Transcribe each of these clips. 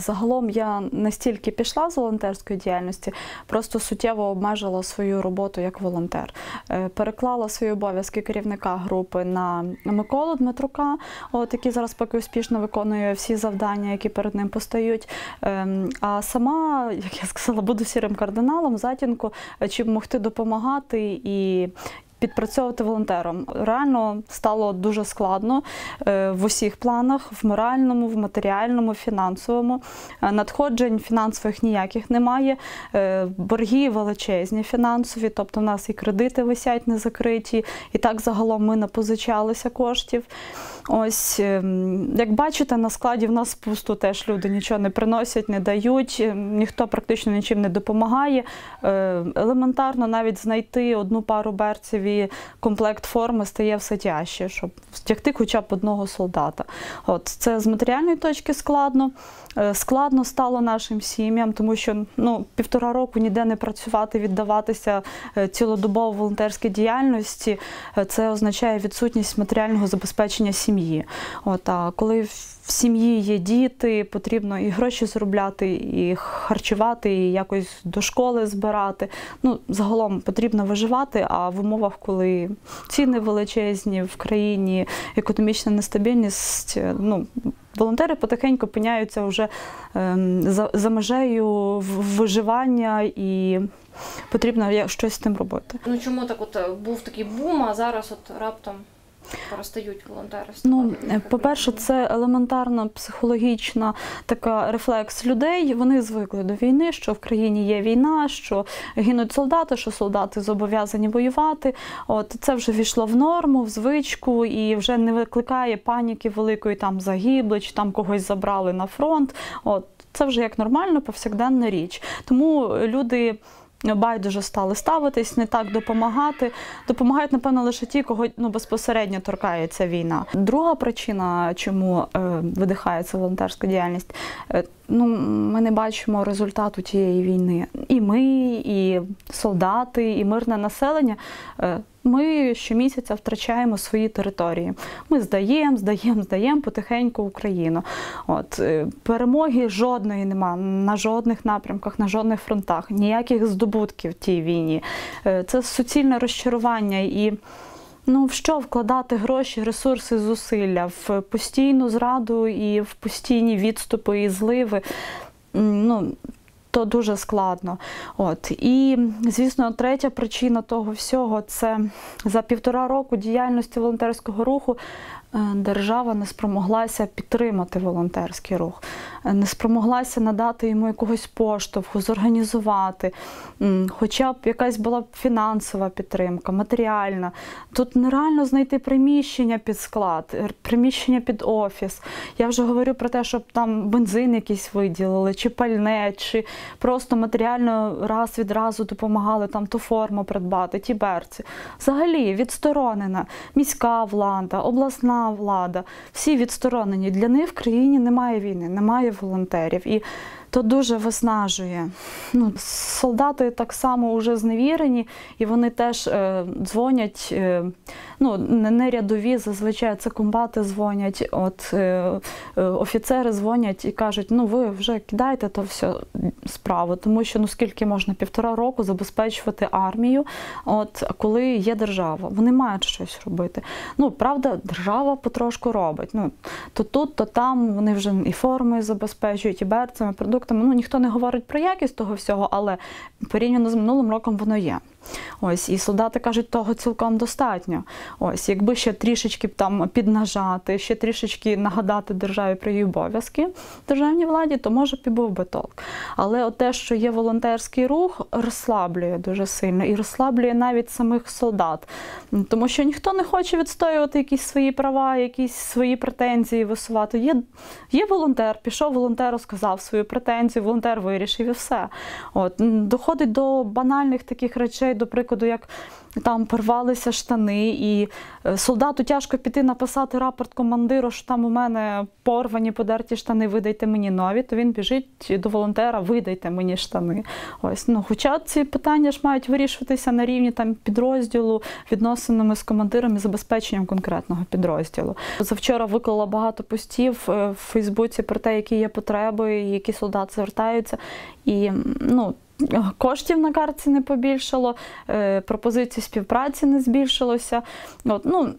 Загалом я настільки пішла з волонтерської діяльності, просто суттєво обмежила свою роботу як волонтер. Переклала свої обов'язки керівника групи на Миколу Дмитрука, який зараз поки успішно виконує всі завдання, які перед ним постають. А сама, як я сказала, буду сірим кардиналом, затінку, чим могти допомагати і підпрацьовувати волонтером. Реально стало дуже складно в усіх планах, в моральному, в матеріальному, фінансовому. Надходжень фінансових ніяких немає, борги величезні фінансові, тобто в нас і кредити висять не закриті, і так загалом ми напозичалися коштів. Ось, як бачите, на складі в нас пусто, теж люди нічого не приносять, не дають, ніхто практично нічим не допомагає. Елементарно навіть знайти одну пару берців і комплект форми стає все тяжче, щоб втягти хоча б одного солдата. Це з матеріальної точки складно. Складно стало нашим сім'ям, тому що 1,5 року ніде не працювати, віддаватися цілодобово волонтерській діяльності, це означає відсутність матеріального забезпечення сім'ї. А коли в сім'ї є діти, потрібно і гроші заробляти, і харчувати, і якось до школи збирати. Загалом потрібно виживати, а в умовах, коли ціни величезні в країні, економічна нестабільність, волонтери потихеньку опиняються вже за межею виживання і потрібно щось з тим робити. Чому так був такий бум, а зараз раптом перестають волонтери? По-перше, це елементарна психологічна така рефлекс людей. Вони звикли до війни, що в країні є війна, що гинуть солдати, що солдати зобов'язані воювати. Це вже війшло в норму, в звичку і вже не викликає паніки великої, там загибли, чи там когось забрали на фронт. Це вже як нормально, повсякденна річ. Тому люди байдуже стали ставитись, не так допомагати. Допомагають, напевно, лише ті, кого безпосередньо торкається війна. Друга причина, чому видихається волонтерська діяльність, ми не бачимо результату тієї війни. І ми, і солдати, і мирне населення, ми щомісяця втрачаємо свої території. Ми здаємо потихеньку Україну. Перемоги жодної нема на жодних напрямках, на жодних фронтах, ніяких здобутків в тій війні. Це суцільне розчарування і в що вкладати гроші, ресурси, зусилля? В постійну зраду і в постійні відступи і зливи. То дуже складно. І, звісно, третя причина того всього – це за 1,5 року діяльності волонтерського руху держава не спромоглася підтримати волонтерський рух, не спромоглася надати йому якогось поштовху, зорганізувати, хоча б якась була фінансова підтримка, матеріальна. Тут нереально знайти приміщення під склад, приміщення під офіс. Я вже говорю про те, щоб там бензин якийсь виділили, чи пальне, чи просто матеріально раз від разу допомагали там ту форму придбати, ті берці. Взагалі відсторонена міська влада, обласна влада, всі відсторонені. Для них в країні немає війни, немає волонтерів. І то дуже виснажує. Солдати так само вже зневірені, і вони теж дзвонять, не рядові, зазвичай це комбати дзвонять, офіцери дзвонять і кажуть, ви вже кидайте то все справу, тому що скільки можна 1,5 року забезпечувати армію, коли є держава. Вони мають щось робити. Правда, держава потрошку робить. То тут, то там вони вже і формою забезпечують, і берцями, продуктами. Ніхто не говорить про якість того всього, але порівняно з минулим роком воно є. І солдати кажуть, того цілком достатньо. Якби ще трішечки піднажати, ще трішечки нагадати державі про її обов'язки, державній владі, то може і був би толк. Але те, що є волонтерський рух, розслаблює дуже сильно і розслаблює навіть самих солдат. Тому що ніхто не хоче відстоювати якісь свої права, якісь свої претензії висувати. Є волонтер, пішов волонтер, розказав свою претензію, волонтер вирішив і все. Доходить до банальних таких речей, до прикладу, як там порвалися штани, і солдату тяжко піти написати рапорт командиру, що там у мене порвані, подерті штани, видайте мені нові, то він біжить до волонтера, видайте мені штани. Ось, ну, хоча ці питання ж мають вирішуватися на рівні там підрозділу, відносинами з командиром і забезпеченням конкретного підрозділу. Завчора виклала багато постів в Фейсбуці про те, які є потреби, які солдати звертаються. І, ну, коштів на картці не побільшало, пропозицій співпраці не збільшилося. От, ну,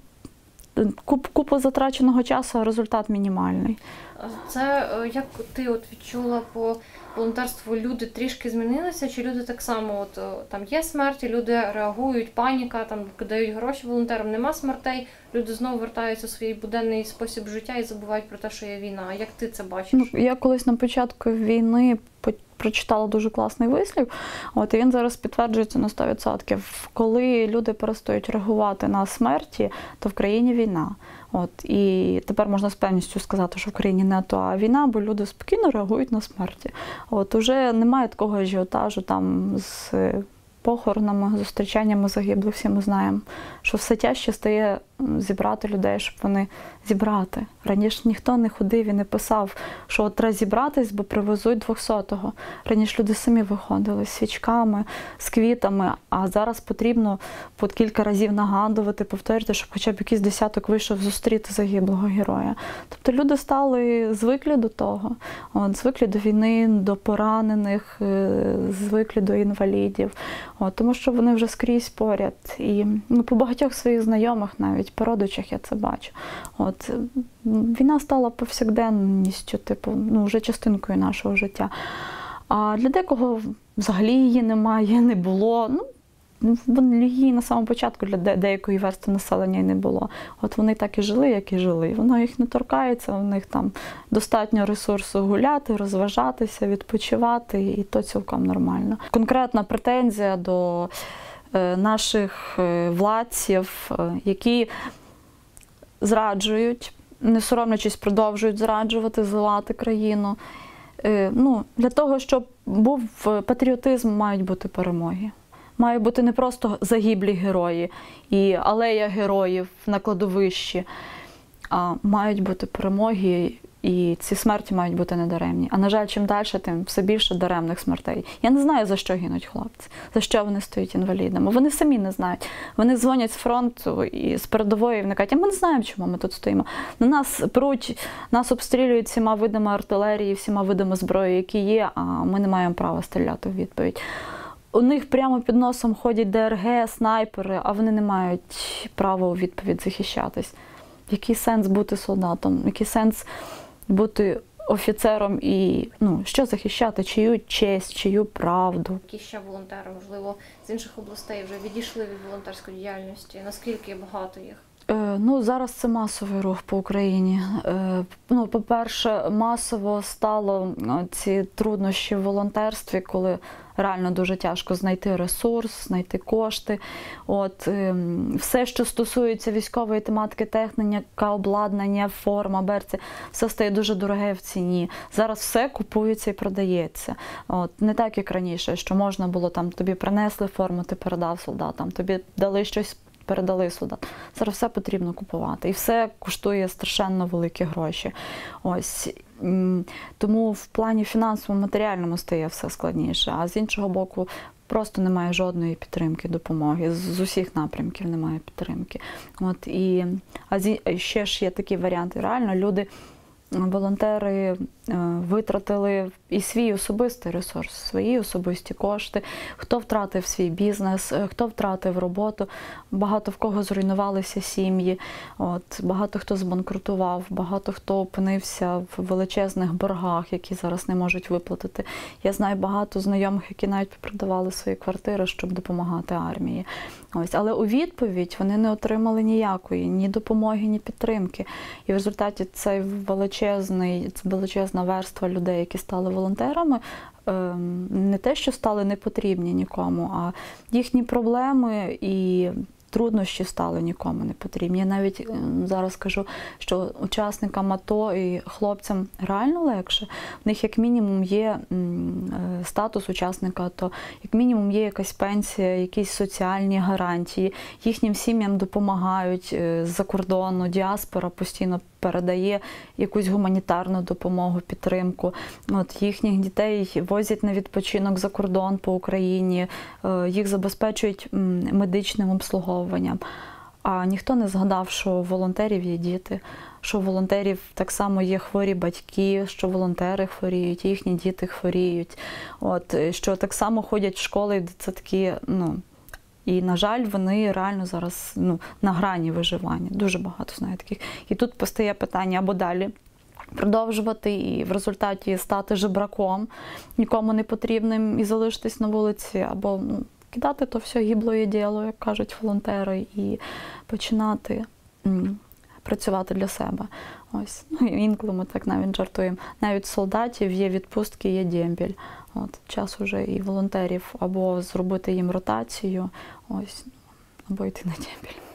купа затраченого часу, а результат мінімальний. Це як ти от відчула по волонтерству, люди трішки змінилися, чи люди так само, от там є смерті, люди реагують, паніка, там дають гроші волонтерам, нема смертей, люди знову вертаються у свій буденний спосіб життя і забувають про те, що є війна. А як ти це бачиш? Ну, я колись на початку війни прочитала дуже класний вислів, от, і він зараз підтверджується на 100%. Коли люди перестають реагувати на смерті, то в країні війна. От, і тепер можна з певністю сказати, що в країні не АТО, а війна, бо люди спокійно реагують на смерті. От, уже немає такого ажіотажу там з похоронами, зустрічаннями загиблих, всі ми знаємо, що все тяжче стає зібрати людей, щоб вони зібрати. Раніше ніхто не ходив і не писав, що от треба зібратись, бо привезуть 200-го. Раніше люди самі виходили з свічками, з квітами, а зараз потрібно по кілька разів нагадувати, повторювати, щоб хоча б якийсь десяток вийшов зустріти загиблого героя. Тобто люди стали звиклі до того, от, звиклі до війни, до поранених, звиклі до інвалідів, от, тому що вони вже скрізь поряд. І ну, по багатьох своїх знайомих навіть, по родичах я це бачу. От, війна стала повсякденністю, типу, ну, вже частинкою нашого життя. А для декого взагалі її немає, не було. Ну, її на самому початку для деякої верстви населення і не було. От вони так і жили, як і жили. Воно їх не торкається, у них там достатньо ресурсу гуляти, розважатися, відпочивати, і то цілком нормально. Конкретна претензія до наших владців, які зраджують, не соромлячись, продовжують зраджувати, зливати країну. Ну, для того, щоб був патріотизм, мають бути перемоги. Має бути не просто загиблі герої і алея героїв на кладовищі, а мають бути перемоги, і ці смерті мають бути недаремні. А, на жаль, чим далі, тим все більше даремних смертей. Я не знаю, за що гинуть хлопці, за що вони стають інвалідами. Вони самі не знають. Вони дзвонять з фронту і з передової, і вони кажуть, а ми не знаємо, чому ми тут стоїмо. На нас пруть, нас обстрілюють всіма видами артилерії, всіма видами зброї, які є, а ми не маємо права стріляти в відповідь. У них прямо під носом ходять ДРГ, снайпери, а вони не мають права у відповідь захищатись. Який сенс бути солдатом? Який сенс бути офіцером і, ну, що захищати? Чию честь, чию правду? Які ще волонтери, можливо, з інших областей вже відійшли від волонтерської діяльності? Наскільки багато їх? Ну, зараз це масовий рух по Україні. Ну, по-перше, масово стало ці труднощі в волонтерстві, коли реально дуже тяжко знайти ресурс, знайти кошти. От, все, що стосується військової тематики, техніка, обладнання, форма, берці, все стає дуже дороге в ціні. Зараз все купується і продається. От, не так, як раніше, що можна було, там, тобі принесли форму, ти передав солдатам, тобі дали щось, передали солдат. Зараз все потрібно купувати. І все коштує страшенно великі гроші. Ось. Тому в плані фінансовому, матеріальному стає все складніше. А з іншого боку, просто немає жодної підтримки, допомоги. З усіх напрямків немає підтримки. От. А ще ж є такі варіанти. Реально люди, волонтери витратили і свій особистий ресурс, свої особисті кошти. Хто втратив свій бізнес, хто втратив роботу, багато в кого зруйнувалися сім'ї, от, багато хто збанкрутував, багато хто опинився в величезних боргах, які зараз не можуть виплатити. Я знаю багато знайомих, які навіть продавали свої квартири, щоб допомагати армії. Ось. Але у відповідь вони не отримали ніякої, ні допомоги, ні підтримки. І в результаті цей величезна верства людей, які стали волонтерами, не те, що стали непотрібні нікому, а їхні проблеми і труднощі стали нікому не потрібні. Я навіть зараз кажу, що учасникам АТО і хлопцям реально легше. В них як мінімум є статус учасника АТО, як мінімум є якась пенсія, якісь соціальні гарантії. Їхнім сім'ям допомагають з-за кордону, діаспора постійно передає якусь гуманітарну допомогу, підтримку. От, їхніх дітей возять на відпочинок за кордон по Україні, їх забезпечують медичним обслуговуванням. А ніхто не згадав, що у волонтерів є діти, що у волонтерів так само є хворі батьки, що волонтери хворіють, їхні діти хворіють. От, що так само ходять в школи і дитсадки, і, на жаль, вони реально зараз на грані виживання. Дуже багато знаю таких. І тут постає питання або далі продовжувати і в результаті стати жебраком, нікому не потрібним і залишитись на вулиці, або кидати то все гиблоє діло, як кажуть волонтери, і починати працювати для себе. Ось. Інколи ми так навіть жартуємо. Навіть солдатів є відпустки, є дембіль. От, час уже і волонтерів або зробити їм ротацію, ось, або йти на дембіль.